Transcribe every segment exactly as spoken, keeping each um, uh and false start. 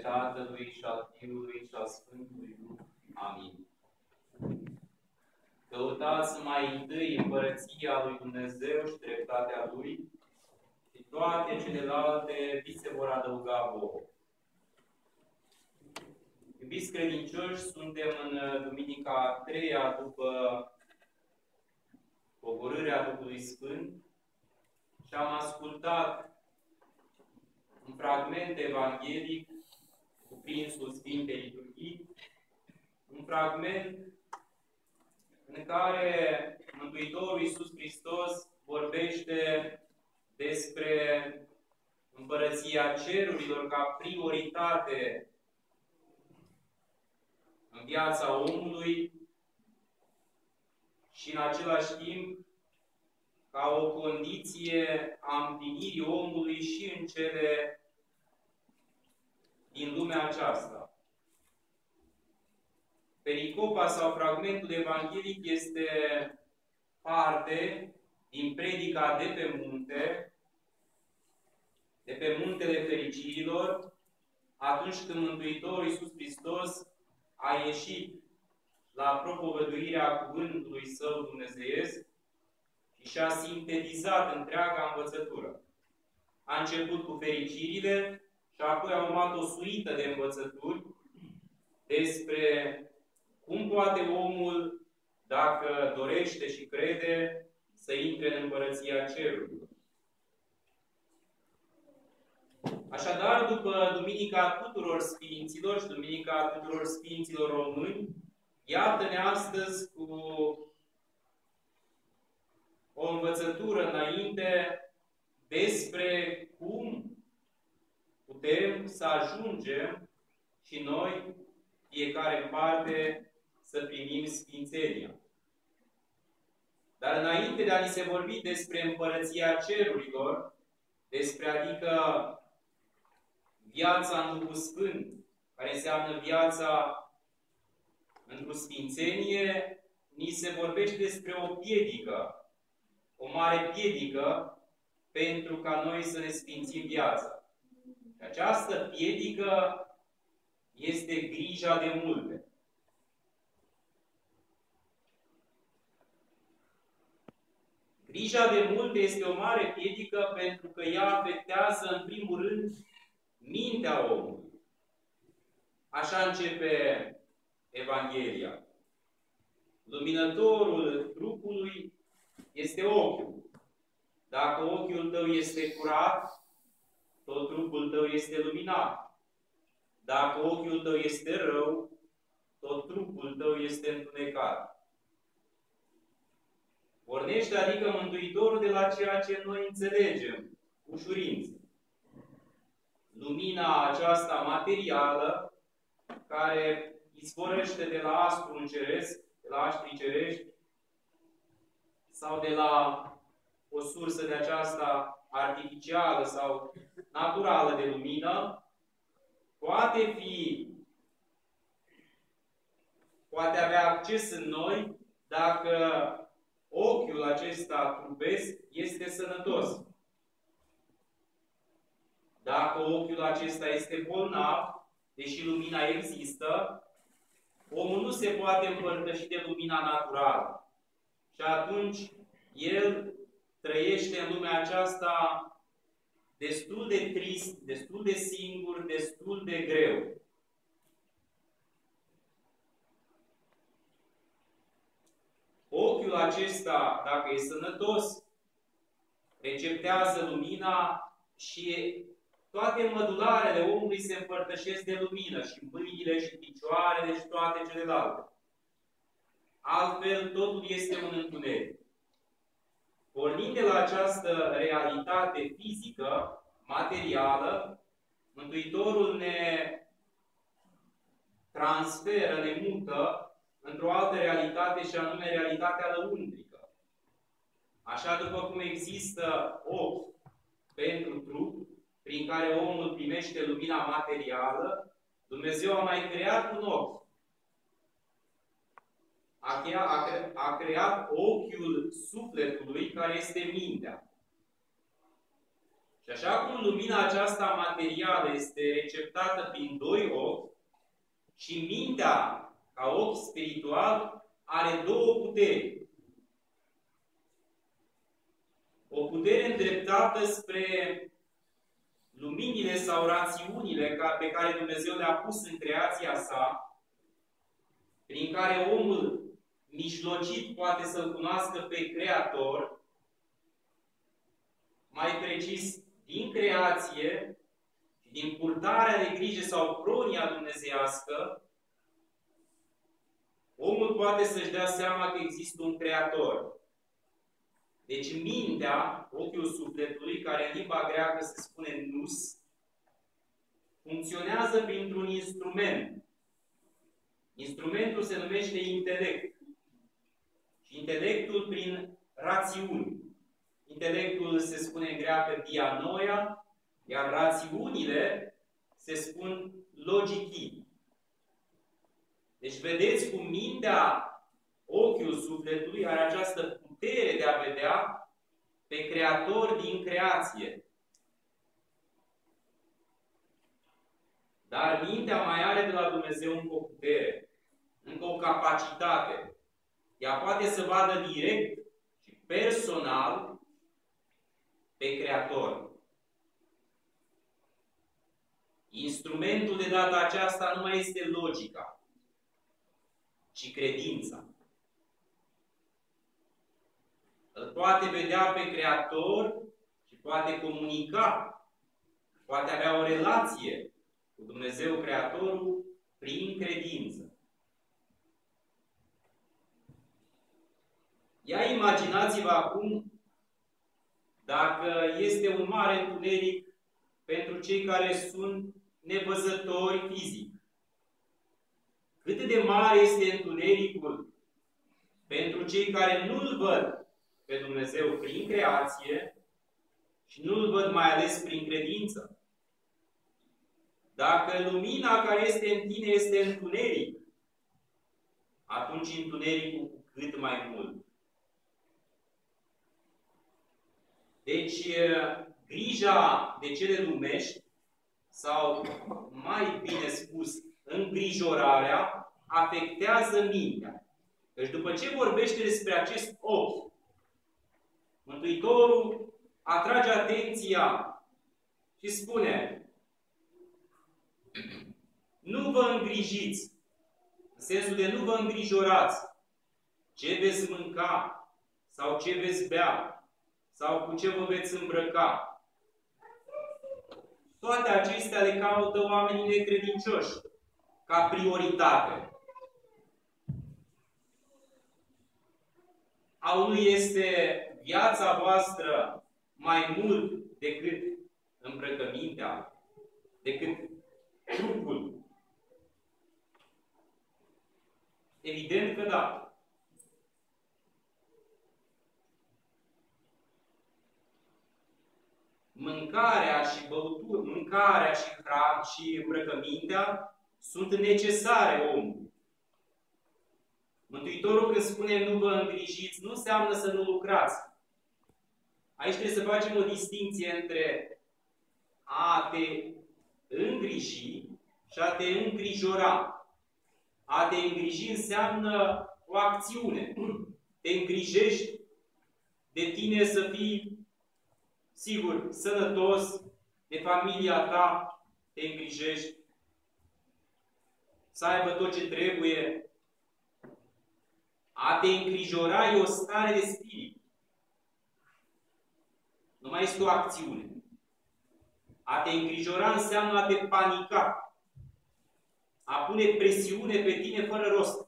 Tatălui și al Fiului și al Sfântului Duh. Amin. Căutați mai întâi împărăția lui Dumnezeu și dreptatea Lui și toate celelalte vi se vor adăuga vouă. Iubiți credincioși, suntem în duminica a treia după pogorârea Duhului Sfânt și am ascultat un fragment evanghelic cuprinsul Sfintei Liturghii, un fragment în care Mântuitorul Iisus Hristos vorbește despre împărăția cerurilor ca prioritate în viața omului și în același timp ca o condiție a împlinirii omului și în cele din lumea aceasta. Pericopa sau fragmentul evanghelic este parte din predica de pe munte, de pe muntele fericirilor, atunci când Mântuitorul Iisus Hristos a ieșit la propovăduirea cuvântului Său dumnezeiesc și și-a sintetizat întreaga învățătură. A început cu fericirile și apoi a urmat o suită de învățături despre cum poate omul, dacă dorește și crede, să intre în împărăția cerurilor. Așadar, după Duminica Tuturor Sfinților și Duminica Tuturor Sfinților Români, iată-ne astăzi cu o învățătură înainte despre cum putem să ajungem și noi, fiecare în parte, să primim Sfințenia. Dar înainte de a ni se vorbi despre împărăția cerurilor, despre adică viața în Duhul Sfânt, care înseamnă viața într-o sfințenie, ni se vorbește despre o piedică, o mare piedică pentru ca noi să ne sfințim viața. Și această piedică este grija de multe. Grija de multe este o mare piedică pentru că ea afectează în primul rând mintea omului. Așa începe Evanghelia. Luminătorul trupului este ochiul. Dacă ochiul tău este curat, tot trupul tău este luminat. Dacă ochiul tău este rău, tot trupul tău este întunecat. Pornește adică Mântuitorul de la ceea ce noi înțelegem, ușurință. Lumina aceasta materială, care izvorăște de la astru înceresc, de la aștrii cerești, sau de la o sursă de aceasta artificială sau naturală de lumină, poate fi, poate avea acces în noi dacă ochiul acesta trupesc este sănătos. Dacă ochiul acesta este bolnav, deși lumina există, omul nu se poate împărtăși de lumina naturală. Și atunci el trăiește în lumea aceasta destul de trist, destul de singur, destul de greu. Ochiul acesta, dacă e sănătos, receptează lumina și toate mădularele omului se împărtășesc de lumină, și mâinile, și picioarele, și toate celelalte. Altfel, totul este un întuneric. Pornind de la această realitate fizică, materială, Mântuitorul ne transferă, ne mută într-o altă realitate, și anume realitatea lăuntrică. Așa după cum există ochi pentru trup, prin care omul primește lumina materială, Dumnezeu a mai creat un ochi. A creat, a, cre, a creat ochiul sufletului, care este mintea. Și așa cum lumina aceasta materială este receptată prin doi ochi, și mintea, ca ochi spiritual, are două puteri. O putere îndreptată spre luminile sau rațiunile pe care Dumnezeu le-a pus în creația sa, prin care omul mijlocit poate să-L cunoască pe Creator, mai precis, din creație și din purtarea de grijă sau pronia dumnezeiască, omul poate să-și dea seama că există un Creator. Deci mintea, ochiul sufletului, care în limba greacă se spune nous, funcționează printr-un instrument. Instrumentul se numește intelect. Și intelectul prin rațiuni. Intelectul se spune în greacă dianoia, iar rațiunile se spun logichii. Deci vedeți cum mintea, ochiul sufletului, are această putere de a vedea pe Creator din creație. Dar mintea mai are de la Dumnezeu încă o putere, încă o capacitate. Ea poate să vadă direct și personal pe Creator. Instrumentul de data aceasta nu mai este logica, ci credința. Îl poate vedea pe Creator și poate comunica, poate avea o relație cu Dumnezeu Creatorul prin credință. Ia imaginați-vă acum dacă este un mare întuneric pentru cei care sunt nevăzători fizic. Cât de mare este întunericul pentru cei care nu-L văd pe Dumnezeu prin creație și nu-L văd mai ales prin credință. Dacă lumina care este în tine este întuneric, atunci întunericul cu cât mai mult. Deci, grija de cele lumești, sau mai bine spus, îngrijorarea, afectează mintea. Deci după ce vorbește despre acest ochi, Mântuitorul atrage atenția și spune: nu vă îngrijiți, în sensul de nu vă îngrijorați ce veți mânca sau ce veți bea sau cu ce vă veți îmbrăca. Toate acestea le caută oamenii necredincioși ca prioritate. A unui este viața voastră mai mult decât îmbrăcămintea, decât trupul? Evident că da. Mâncarea și băutură, mâncarea și hran și îmbrăcămintea sunt necesare omului. Mântuitorul când spune nu vă îngrijiți, nu înseamnă să nu lucrați. Aici trebuie să facem o distinție între a te îngriji și a te îngrijora. A te îngriji înseamnă o acțiune. Te îngrijești de tine să fii, sigur, sănătos, de familia ta, te îngrijești, să aibă tot ce trebuie. A te îngrijora e o stare de spirit. Nu mai este o acțiune. A te îngrijora înseamnă a te panica, a pune presiune pe tine fără rost,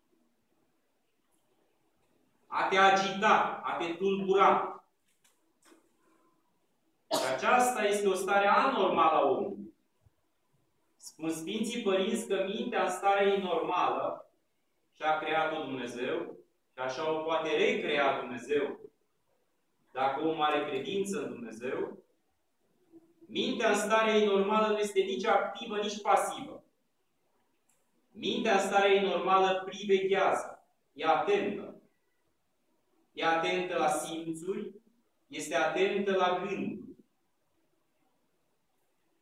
a te agita, a te tulbura. Și aceasta este o stare anormală a omului. Spun Sfinții Părinți că mintea în stare normală și-a creat-o Dumnezeu și așa o poate recrea Dumnezeu dacă omul are credință în Dumnezeu. Mintea în stare normală nu este nici activă, nici pasivă. Mintea în stare normală priveghează, e atentă. E atentă la simțuri, este atentă la gânduri.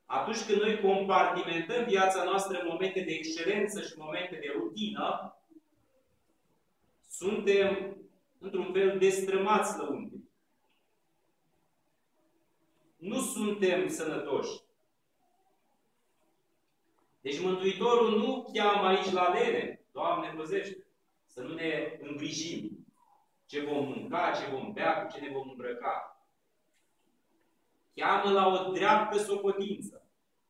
Atunci când noi compartimentăm viața noastră în momente de excelență și momente de rutină, suntem, într-un fel, destrămați lăuntric. Nu suntem sănătoși. Deci Mântuitorul nu cheamă aici la lene, Doamne păzește, să nu ne îngrijim ce vom mânca, ce vom bea, cu ce ne vom îmbrăca. Cheamă la o dreaptă socotință.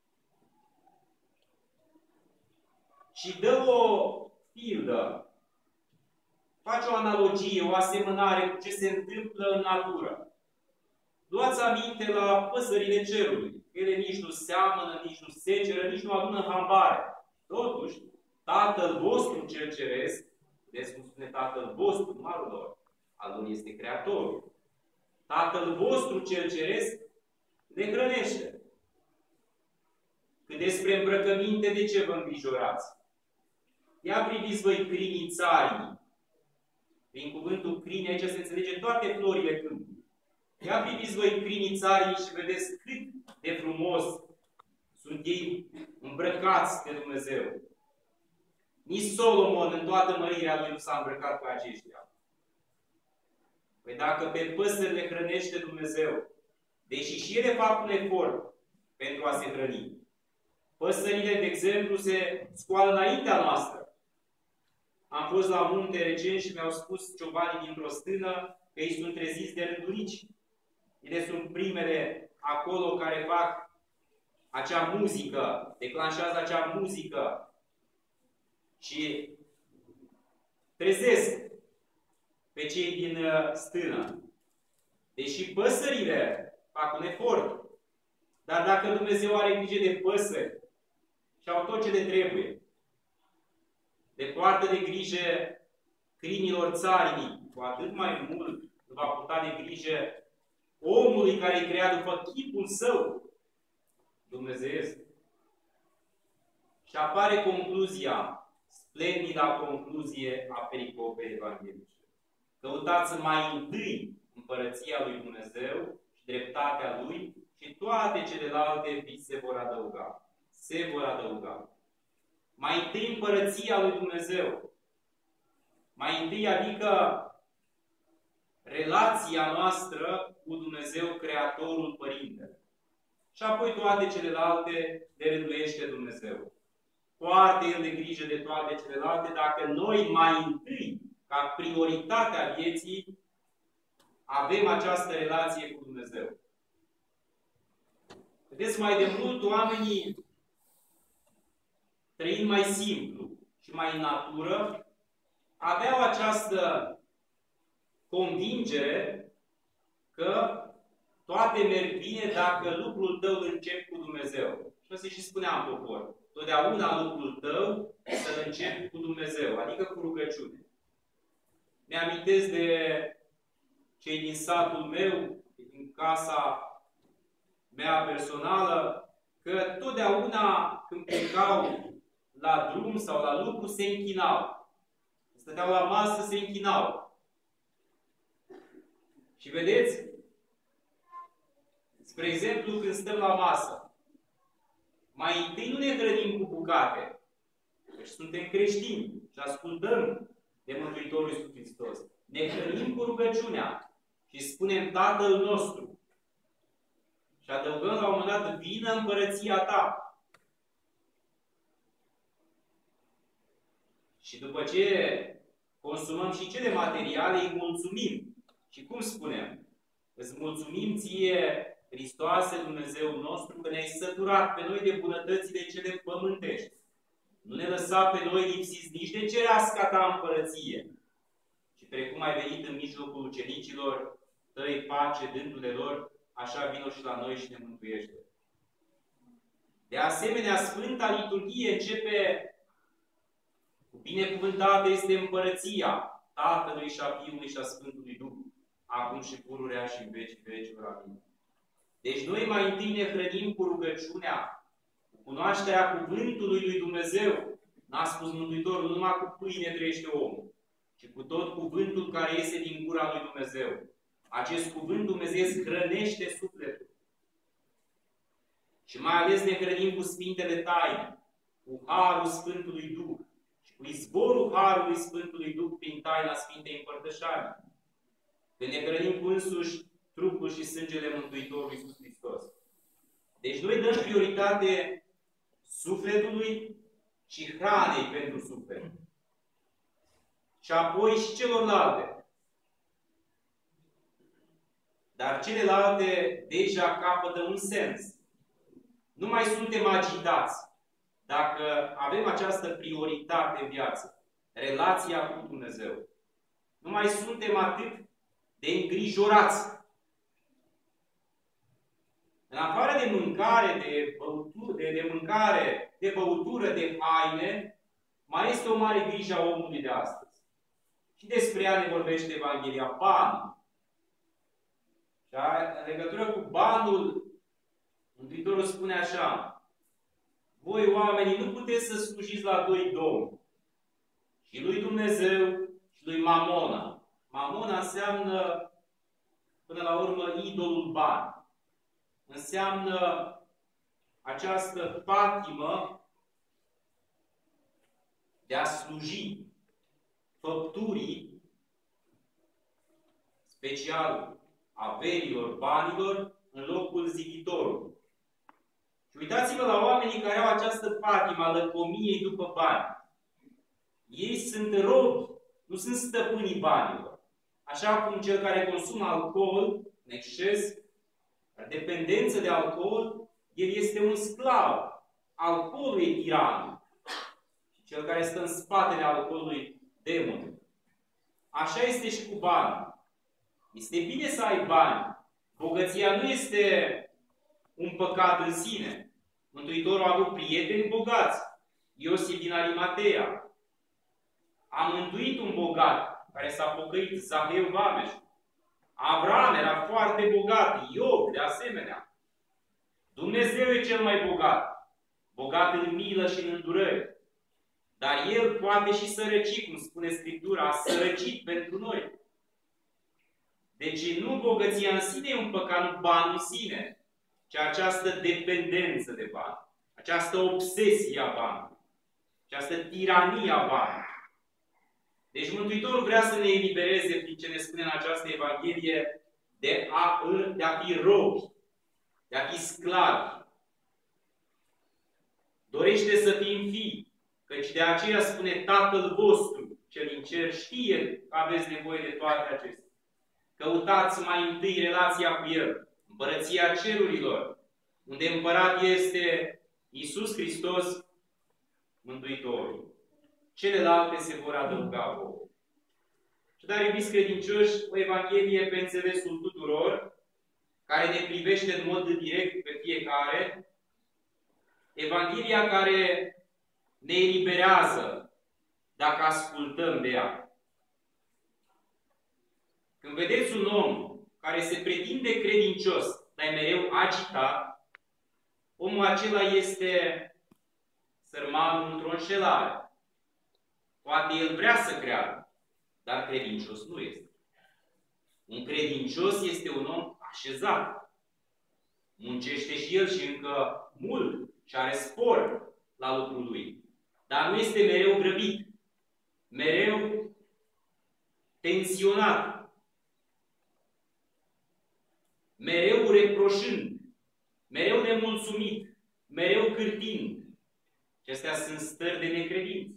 Și dă o pildă, face o analogie, o asemănare cu ce se întâmplă în natură. Luați aminte la păsările cerului. Ele nici nu seamănă, nici nu seceră, nici nu adună hambare. Totuși, Tatăl vostru cel ceresc, vedeți cum spune Tatăl vostru, nu al lor, al lor este Creatorul. Tatăl vostru cel ceresc le hrănește. Cât despre îmbrăcăminte, de ce vă îngrijorați? Ia priviți voi crinii țarii. Prin cuvântul crini aici se înțelege toate florile câmpului. Ia priviți voi crinii țarii și vedeți cât de frumos sunt ei îmbrăcați de Dumnezeu. Nici Solomon în toată mărirea lui nu s-a îmbrăcat pe aceștia. Păi dacă pe păsări le hrănește Dumnezeu, deși și ele fac un efort pentru a se hrăni, păsările, de exemplu, se scoală înaintea noastră. Am fost la munte recent și mi-au spus ciobanii dintr-o stână că ei sunt treziți de rândunici. Ele sunt primele acolo care fac acea muzică, declanșează acea muzică și trezesc pe cei din stână. Deși păsările fac un efort, dar dacă Dumnezeu are grijă de păsări și au tot ce le trebuie, de poartă de grijă crinilor țarii, cu atât mai mult va purta de grijă omului care îi crea după chipul său, Dumnezeiesc. Și apare concluzia, splendida concluzie a pericopei evanghelice. Căutați mai întâi împărăția lui Dumnezeu și dreptatea lui și toate celelalte vi se vor adăuga. Se vor adăuga. Mai întâi împărăția lui Dumnezeu. Mai întâi, adică relația noastră cu Dumnezeu, Creatorul, Părintele. Și apoi toate celelalte le rânduiește Dumnezeu. Poartă El de grijă de toate celelalte dacă noi mai întâi, ca prioritatea vieții, avem această relație cu Dumnezeu. Vedeți, mai de mult oamenii, trăind mai simplu și mai în natură, aveau această convingere că toate merg bine dacă lucrul tău îl începi cu Dumnezeu. Și asta și spunea în popor. Totdeauna lucrul tău să-l începi cu Dumnezeu, adică cu rugăciune. Mi-amintesc de cei din satul meu, din casa mea personală, că totdeauna când plecau la drum sau la lucru, se închinau. Stăteau la masă, se închinau. Și vedeți, spre exemplu, când stăm la masă, mai întâi nu ne hrănim cu bucate, deci suntem creștini și ascultăm de Mântuitorul Iisus Hristos. Ne hrănim cu rugăciunea și spunem Tatăl nostru. Și adăugăm la un moment dat, vină împărăția ta. Și după ce consumăm și cele materiale, îi mulțumim. Și cum spunem? Îți mulțumim ție, Hristoase, Dumnezeu nostru, că ne-ai săturat pe noi de bunătățile cele pământești. Nu ne lăsa pe noi lipsiți nici de cereasca ta împărăție. Și precum ai venit în mijlocul ucenicilor tăi pace, dându-le lor, așa vino și la noi și ne mântuiește. De asemenea, Sfânta Liturghie începe cu binecuvântată este împărăția Tatălui și a Fiului și a Sfântului Duh, acum și pururea și în vecii vecilor. Amin. Deci noi mai întâi ne hrănim cu rugăciunea, cu cunoașterea cuvântului lui Dumnezeu. N-a spus Mântuitorul, numai cu pâine trăiește omul, ci cu tot cuvântul care iese din gura lui Dumnezeu. Acest cuvânt Dumnezeu hrănește sufletul. Și mai ales ne hrănim cu Sfintele Taine, cu Harul Sfântului Duh și cu izvorul Harului Sfântului Duh prin taina Sfintei Împărtășanii. Când ne hrănim cu însuși trupul și sângele Mântuitorului Iisus Hristos. Deci noi dăm prioritate sufletului și hranei pentru suflet. Și apoi și celorlalte. Dar celelalte deja capătă un sens. Nu mai suntem agitați. Dacă avem această prioritate în viață, relația cu Dumnezeu, nu mai suntem atât de îngrijorați. În afară de mâncare, de băutură, de, de mâncare, de băutură, de haine, mai este o mare grijă a omului de astăzi. Și despre ea ne vorbește Evanghelia, banul. Și în legătură cu banul, Mântuitorul spune așa: voi, oamenii, nu puteți să slujiți la doi domni, și lui Dumnezeu și lui Mamona. Mamona înseamnă, până la urmă, idolul bani. Înseamnă această patimă de a sluji făpturii, special averilor, banilor, în locul ziditorului. Și uitați-vă la oamenii care au această patimă a lăcomiei după bani. Ei sunt robi, nu sunt stăpânii banilor. Așa cum cel care consumă alcool în exces, dependență de alcool, el este un sclav. Alcoolul e tiranul. Și cel care stă în spatele alcoolului, demonul. Așa este și cu banii. Este bine să ai bani. Bogăția nu este un păcat în sine. Mântuitorul a avut prieteni bogați. Iosif din Arimatea. A mântuit un bogat care s-a pocăit, Zaheu Vameș. Avram era foarte bogat, Iov de asemenea. Dumnezeu e cel mai bogat, bogat în milă și în îndurări. Dar El poate și sărăci, cum spune Scriptura, a sărăcit pentru noi. Deci nu bogăția în sine e un păcat, nu banul în sine, ci această dependență de bani, această obsesie a banului, această tiranie a banului. Deci Mântuitorul vrea să ne elibereze, prin ce ne spune în această Evanghelie, de a, de a fi robi, de a fi sclavi. Dorește să fim fii, căci de aceea spune Tatăl vostru, cel din cer, știe că aveți nevoie de toate acestea. Căutați mai întâi relația cu El, împărăția cerurilor, unde împărat este Iisus Hristos, Mântuitorul. Celelalte se vor adăuga vouă. Și dar, iubiți credincioși, o Evanghelie pe înțelesul tuturor, care ne privește în mod direct pe fiecare, Evanghelia care ne eliberează dacă ascultăm de ea. Când vedeți un om care se pretinde credincios, dar e mereu agitat, omul acela este sărmanul într-o înșelare. Poate el vrea să creadă, dar credincios nu este. Un credincios este un om așezat. Muncește și el și încă mult și are spor la lucrul lui. Dar nu este mereu grăbit, mereu tensionat, mereu reproșând, mereu nemulțumit, mereu cârtind. Acestea sunt stări de necredință.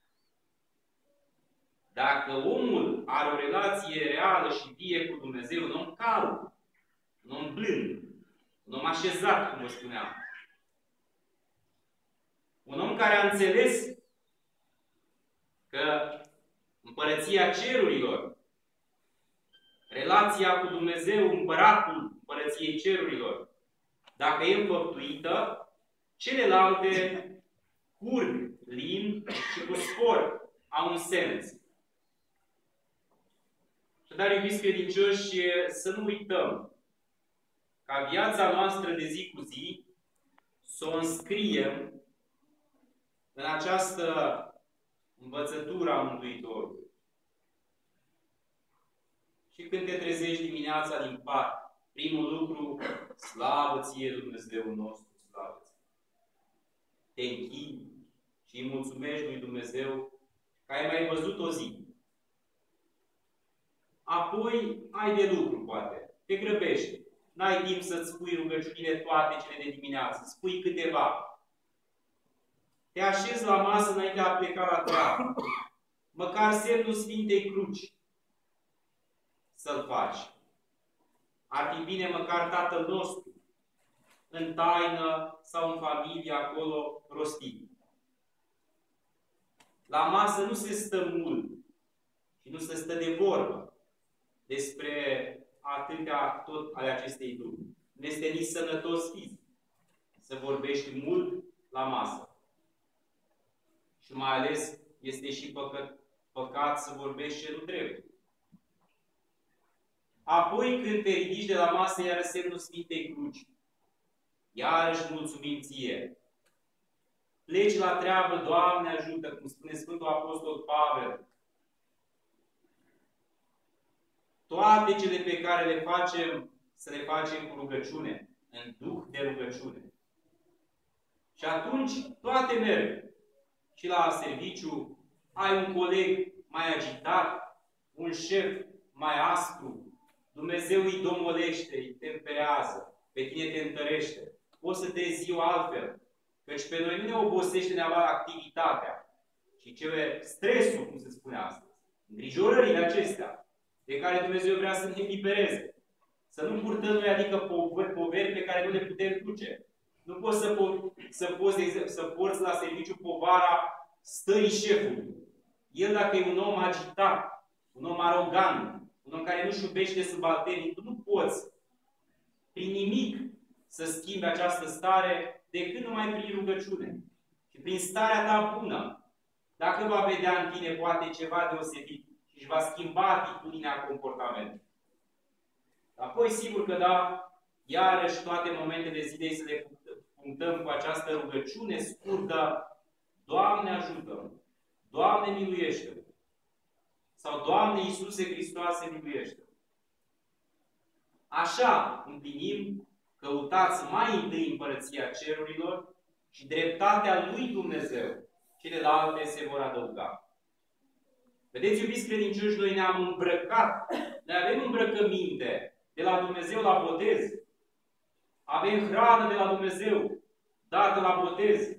Dacă omul are o relație reală și vie cu Dumnezeu, un om cald, un om blând, un om așezat, cum vă spuneam, un om care a înțeles că împărăția cerurilor, relația cu Dumnezeu, împăratul împărăției cerurilor, dacă e înfăptuită, celelalte curg, lin și cu spor au un sens. Dar, iubiți credincioși, să nu uităm ca viața noastră de zi cu zi să o înscriem în această învățătură a Mântuitorului. Și când te trezești dimineața din pat, primul lucru, slavă ție Dumnezeul nostru, slavă. Te închini și îi mulțumești lui Dumnezeu că ai mai văzut o zi. Apoi ai de lucru, poate. Te grăbești. N-ai timp să-ți spui rugăciunile toate cele de dimineață. Spui câteva. Te așezi la masă înainte de a pleca la treabă. Măcar semnul Sfintei Cruci să-l faci. Ar fi bine măcar Tatăl nostru, în taină sau în familie, acolo rostit. La masă nu se stă mult și nu se stă de vorbă despre atâtea tot ale acestei lumi. Nu este nici sănătos fizic să vorbești mult la masă. Și mai ales este și păcat, păcat să vorbești ce nu trebuie. Apoi, când te ridici de la masă, iară semnul Sfintei Cruci. Iarăși mulțumim ție. Pleci la treabă, Doamne ajută, cum spune Sfântul Apostol Pavel. Toate cele pe care le facem, să le facem cu rugăciune, în duh de rugăciune. Și atunci toate merg. Și la serviciu ai un coleg mai agitat, un șef mai aspru, Dumnezeu îi domolește, îi temperează, pe tine te întărește. Poți să te ziua altfel. Căci pe noi nu ne obosește neapărat activitatea, ci cele stresul, cum se spune astăzi, îngrijorările acestea, de care Dumnezeu vrea să ne elibereze. Să nu purtăm noi, adică poveri pe care nu le putem duce. Nu poți să, po să, poți, de exemplu, să porți la serviciu povara stării șefului. El, dacă e un om agitat, un om arogant, un om care nu-și iubește subalternii, tu nu poți, prin nimic, să schimbi această stare decât numai prin rugăciune. Și prin starea ta bună. Dacă va vedea în tine poate ceva deosebit și își va schimba atitudinea, comportamentului. Apoi, sigur că da, iarăși toate momentele zilei să le punctăm cu această rugăciune scurtă: Doamne ajută-mă! Doamne miluiește-mă! Sau Doamne Iisuse Hristoase miluiește-mă! Așa împlinim: căutați mai întâi împărăția cerurilor și dreptatea lui Dumnezeu. Celelalte se vor adăuga. Vedeți, iubiți credincioși, noi ne-am îmbrăcat. Noi avem îmbrăcăminte de la Dumnezeu la botez. Avem hrană de la Dumnezeu dată la botez.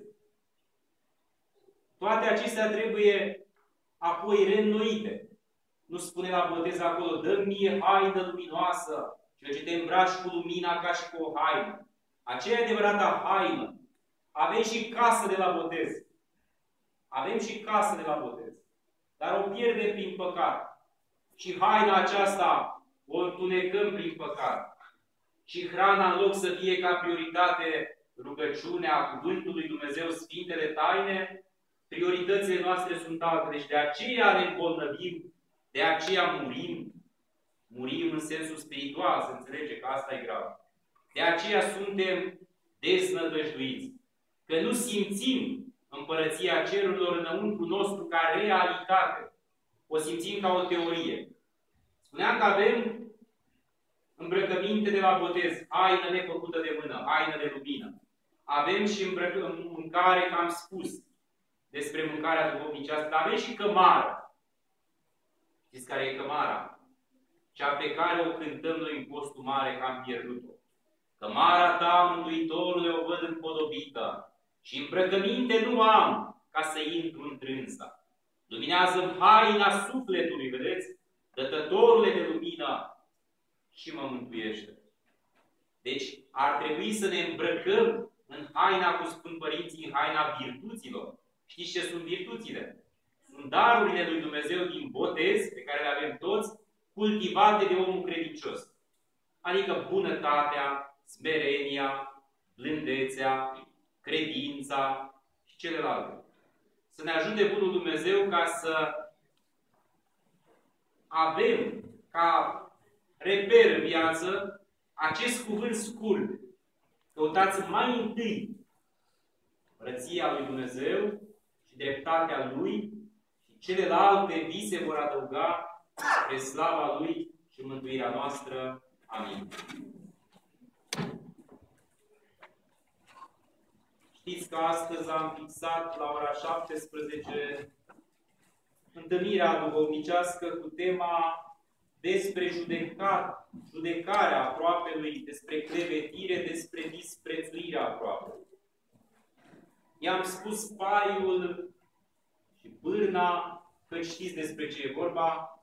Toate acestea trebuie apoi reînnoite. Nu spune la botez acolo: dă-mi mie haină luminoasă, cel ce te îmbraci cu lumina ca și cu o haină. Aceea e adevărata haină. Avem și casă de la botez. Avem și casă de la botez. Dar o pierdem prin păcat. Și haina aceasta o întunecăm prin păcat. Și hrana, în loc să fie ca prioritate rugăciunea, cuvântul lui Dumnezeu, Sfintele Taine, prioritățile noastre sunt altele. Deci de aceea ne îmbolnăvim, de aceea murim. Murim în sensul spiritual, să înțelege că asta e grav. De aceea suntem deznădăjduiți. Că nu simțim împărăția cerurilor înăuntru nostru ca realitate. O simțim ca o teorie. Spuneam că avem îmbrăcăminte de la botez, haină nefăcută de mână, haină de lumină. Avem și mâncare, că am spus despre mâncarea duhovnicească, dar avem și cămară. Știți care e cămara? Cea pe care o cântăm noi în postul mare, că am pierdut-o. Cămara ta, Mântuitorule, o văd împodobită și îmbrăcăminte nu am ca să intru întrânsa. Luminează-mi haina sufletului, vedeți? Dătătorule de lumină, și mă mântuiește. Deci ar trebui să ne îmbrăcăm în haina, cum spun părinții, în haina virtuților. Știți ce sunt virtuțile? Sunt darurile lui Dumnezeu din botez, pe care le avem toți, cultivate de omul credincios. Adică bunătatea, smerenia, blândețea, credința și celelalte. Să ne ajute bunul Dumnezeu ca să avem ca reper în viață acest cuvânt scurt. Căutați mai întâi împărăția lui Dumnezeu și dreptatea Lui și celelalte vi se vor adăuga spre slava Lui și mântuirea noastră. Amin. Știți că astăzi am fixat la ora șaptesprezece întâlnirea duhovnicească cu tema despre judecat, judecarea aproapelui, despre clevetire, despre disprețuirea aproapelui. I-am spus paiul și bârna, că știți despre ce e vorba,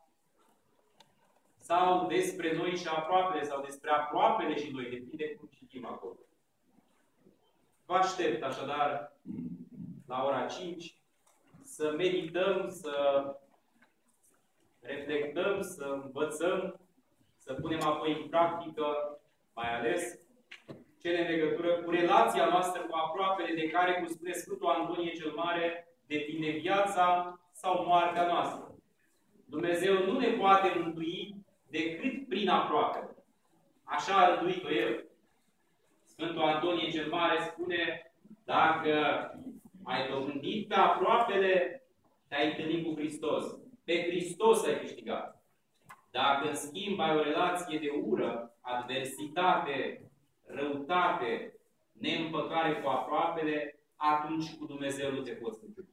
sau despre noi și aproapele, sau despre aproapele și noi, depinde cum citim acolo. Vă aștept așadar la ora cinci să medităm, să reflectăm, să învățăm, să punem apoi în practică, mai ales, cele în legătură cu relația noastră cu aproapele, de care, cum spune Sfântul Antonie cel Mare, depinde viața sau moartea noastră. Dumnezeu nu ne poate mântui decât prin aproapele. Așa a rânduit-o El. Sfântul Antonie cel Mare spune, dacă ai dobândit pe aproapele, te-ai întâlnit cu Hristos. Pe Hristos ai câștigat. Dacă, în schimb, ai o relație de ură, adversitate, răutate, neîmpăcare cu aproapele, atunci cu Dumnezeu nu te poți mântui.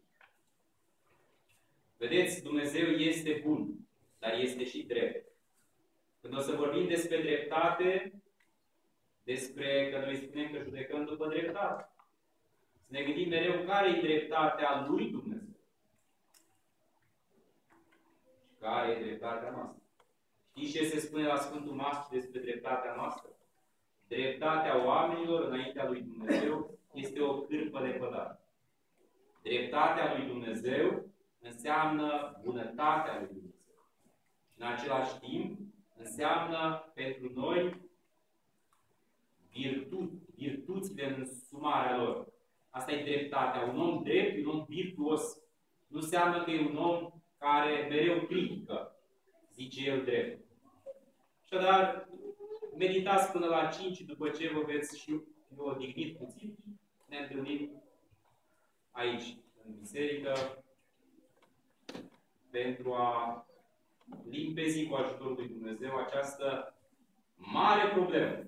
Vedeți, Dumnezeu este bun, dar este și drept. Când o să vorbim despre dreptate, despre că noi spunem că judecăm după dreptate, să ne gândim mereu care e dreptatea lui Dumnezeu. Care e dreptatea noastră? Știți ce se spune la Sfântul Masci despre dreptatea noastră? Dreptatea oamenilor înaintea lui Dumnezeu este o cârpă de pădare. Dreptatea lui Dumnezeu înseamnă bunătatea lui Dumnezeu. Și în același timp înseamnă pentru noi virtut, virtuțile în sumarea lor. Asta e dreptatea. Un om drept, un om virtuos, nu înseamnă că e un om care mereu critică, zice el drept. Așadar, meditați până la cinci, după ce vă veți și odihnit puțin, ne întâlnim aici, în biserică, pentru a limpezi cu ajutorul lui Dumnezeu această mare problemă.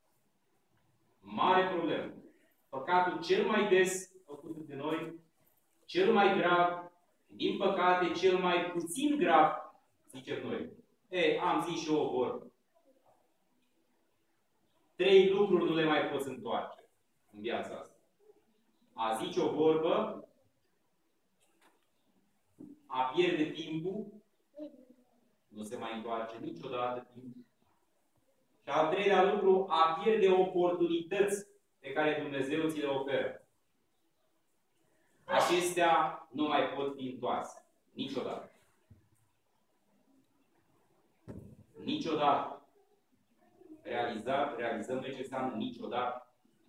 Mare problemă. Păcatul cel mai des făcut de noi, cel mai grav, din păcate, cel mai puțin grav, zicem noi. Ei, am zis și eu o vorbă. Trei lucruri nu le mai poți întoarce în viața asta. A zice o vorbă, a pierde timpul, nu se mai întoarce niciodată timpul. Și al treilea lucru, a pierde oportunități pe care Dumnezeu ți le oferă. Acestea nu mai pot fi întoarse. Niciodată. Niciodată. Realizat, realizăm noi ce înseamnă niciodată.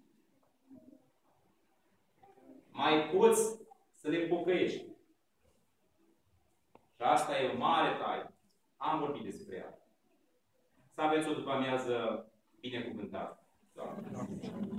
Mai poți să le pocăiești. Și asta e o mare taină. Am vorbit despre ea. Să aveți o după amiază binecuvântată. Doamne.